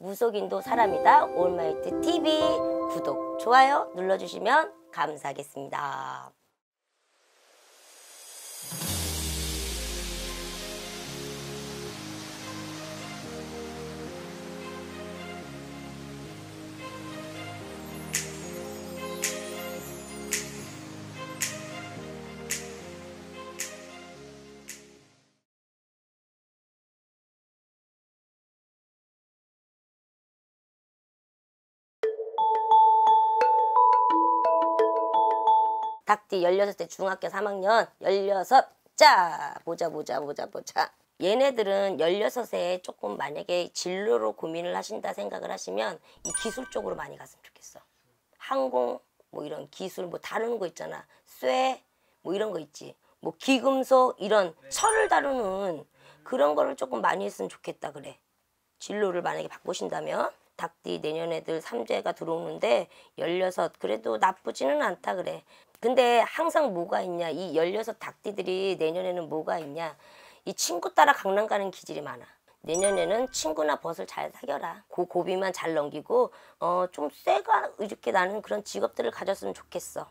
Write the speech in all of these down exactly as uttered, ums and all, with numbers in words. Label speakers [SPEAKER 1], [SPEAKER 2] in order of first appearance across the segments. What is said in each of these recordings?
[SPEAKER 1] 무속인도 사람이다 올마이트 티비 구독, 좋아요 눌러주시면 감사하겠습니다. 닭띠 열여섯 세 중학교 삼 학년 열여섯. 자 보자 보자 보자 보자. 얘네들은 열여섯에 조금 만약에 진로로 고민을 하신다 생각을 하시면 이 기술 쪽으로 많이 갔으면 좋겠어. 항공 뭐 이런 기술 뭐 다루는 거 있잖아. 쇠 뭐 이런 거 있지. 뭐 기금속 이런 철을 다루는 그런 거를 조금 많이 했으면 좋겠다 그래. 진로를 만약에 바꾸신다면. 닭띠 내년 애들 삼재가 들어오는데 열여섯 그래도 나쁘지는 않다 그래. 근데 항상 뭐가 있냐, 이 열여섯 닭띠들이 내년에는 뭐가 있냐, 이 친구 따라 강남 가는 기질이 많아. 내년에는 친구나 벗을 잘 사겨라. 그 고비만 잘 넘기고 어, 좀 쇠가 이렇게 나는 그런 직업들을 가졌으면 좋겠어.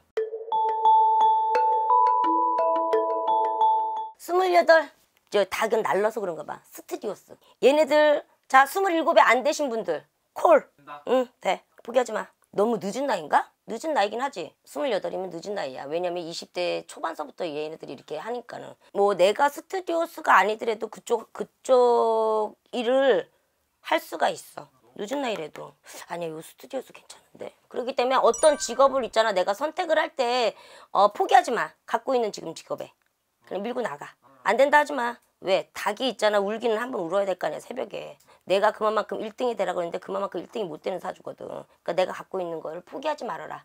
[SPEAKER 1] 스물여덟. 저 닭은 날라서 그런가 봐. 스튜디오스. 얘네들 자 스물일곱에 안 되신 분들 콜. 응 돼. 포기하지 마. 너무 늦은 나이인가? 늦은 나이긴 하지. 스물여덟이면 늦은 나이야. 왜냐면 이십 대 초반서부터 얘네들이 이렇게 하니까는. 뭐 내가 스튜디오스가 아니더라도 그쪽 그쪽 일을 할 수가 있어. 늦은 나이라도. 아니야 요 스튜디오스 괜찮은데. 그렇기 때문에 어떤 직업을 있잖아. 내가 선택을 할 때 어, 포기하지 마. 갖고 있는 지금 직업에. 그냥 밀고 나가. 안 된다 하지 마. 왜? 닭이 있잖아. 울기는 한번 울어야 될 거 아니야 새벽에. 내가 그만큼 일 등이 되라고 했는데 그만큼 일 등이 못 되는 사주거든. 그러니까 내가 갖고 있는 걸 포기하지 말아라.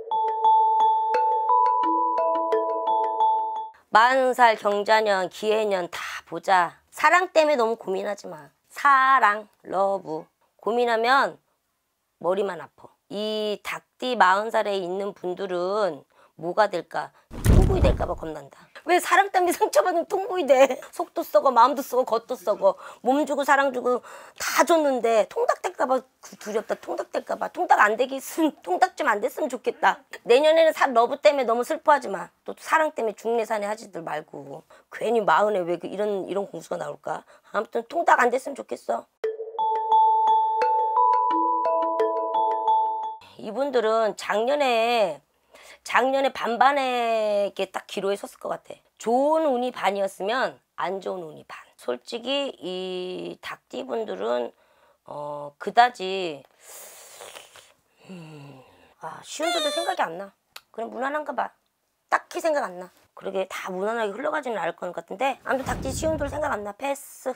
[SPEAKER 1] 마흔 살 경자년 기해년 다 보자. 사랑 때문에 너무 고민하지 마. 사랑 러브 고민하면 머리만 아파. 이 닭띠 마흔 살에 있는 분들은 뭐가 될까? 통구이 될까 봐 겁난다. 왜 사랑 때문에 상처받으면 통구이 돼? 속도 썩어 마음도 썩어 겉도 썩어 몸 주고 사랑 주고 다 줬는데 통닭 될까 봐 두렵다. 통닭 될까 봐. 통닭 안 되게 있으면 통닭 좀 안 됐으면 좋겠다. 내년에는 사, 러브 때문에 너무 슬퍼하지 마. 또 사랑 때문에 중내산에 하지들 말고. 괜히 마흔에 왜 이런 이런 공수가 나올까? 아무튼 통닭 안 됐으면 좋겠어. 이분들은 작년에 작년에 반반에 이렇게 딱 기로에 섰을 것 같아. 좋은 운이 반이었으면 안 좋은 운이 반. 솔직히 이 닭띠 분들은 어 그다지 음, 아 쉬운 데도 생각이 안 나. 그냥 무난한가 봐. 딱히 생각 안 나. 그러게 다 무난하게 흘러가지는 않을 것 같은데 아무튼 닭띠 쉬운 데도 생각 안 나. 패스.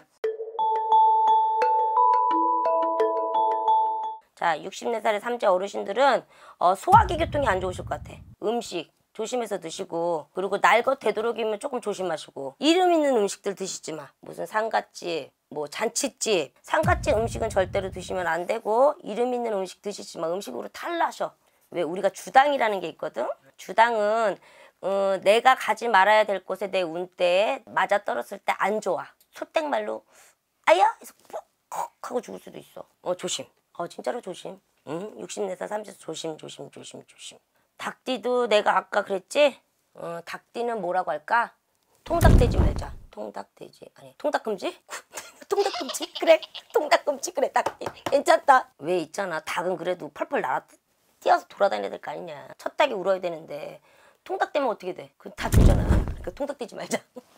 [SPEAKER 1] 자, 육십네 살의 삼재 어르신들은 어, 소화기 교통이 안 좋으실 것 같아. 음식 조심해서 드시고 그리고 날 것 되도록이면 조금 조심하시고 이름 있는 음식들 드시지 마. 무슨 상갓집, 뭐 잔칫집, 상갓집 음식은 절대로 드시면 안 되고 이름 있는 음식 드시지 마. 음식으로 탈나셔. 왜? 우리가 주당이라는 게 있거든. 주당은 어, 내가 가지 말아야 될 곳에 내 운대에 맞아떨어졌을 때 안 좋아. 소땡말로 아야! 해서 푹 하고 죽을 수도 있어. 어 조심. 어 진짜로 조심. 응? 육십네 살 삼재 조심 조심 조심 조심. 닭띠도 내가 아까 그랬지? 어, 닭띠는 뭐라고 할까? 통닭돼지 말자. 통닭돼지 아니 통닭금지? 통닭금지? 그래 통닭금지 그래 닭띠 괜찮다. 왜 있잖아 닭은 그래도 펄펄 날아 뛰어서 돌아다녀야 될 거 아니냐. 첫 닭이 울어야 되는데 통닭 되면 어떻게 돼? 그 다 죽잖아. 그러니까 통닭돼지 말자.